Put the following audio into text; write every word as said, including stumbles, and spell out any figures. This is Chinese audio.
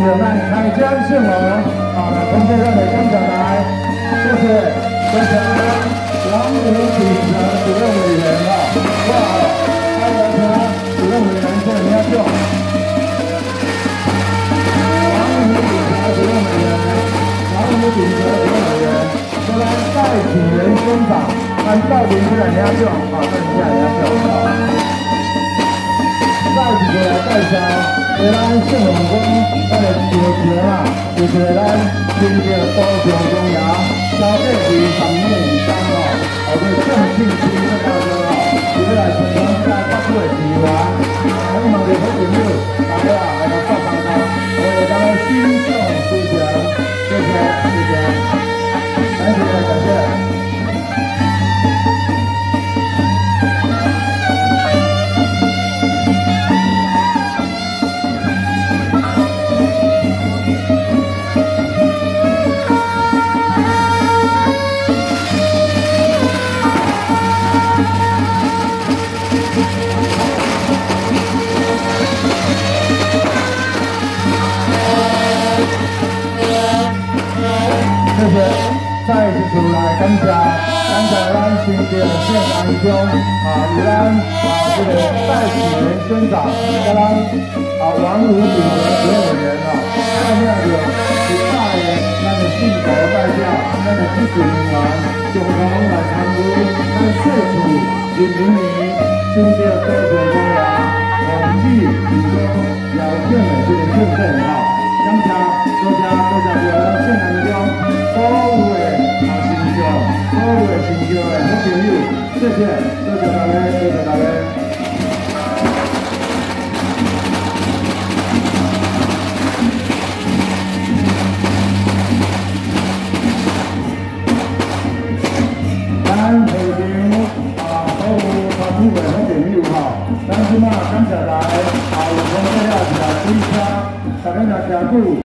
着咱开江圣王啊，同时让你感谢来，谢谢谢谢王武秉承主任委员啊，哇，还有请主任委员这里要叫王武秉承主任委员，王武秉承主任委员，再来戴启元兄长，按照名出来你要叫啊，那你下来要叫啊。再一个来介绍，为咱圣王宫咱的招牌啊，就是咱新店高雄公园消费二十年以上哦，后头正庆期的到时候，就是来宣传咱北部的资源，希望你好朋友大家来到帮帮他，我哋咱们欣赏非常，谢谢谢谢，感谢感谢。谢谢，再一次来感谢感谢咱新店县安乡啊，有咱啊这个戴启元县长，跟咱啊王武秉承主任委员啊，还有就是大爷咱的信头代表，咱的技术人员共同来参与咱社区一零年新店高雄公园红记提供邀请的这个庆典啊，感谢多谢多谢咱县安乡。所有的啊成就，所有的成就的好朋友，谢谢，多谢大家，多谢大家。咱会场啊，所有参与的好朋友哈，咱即马感谢来啊，有空底下是来对车，大家若听久。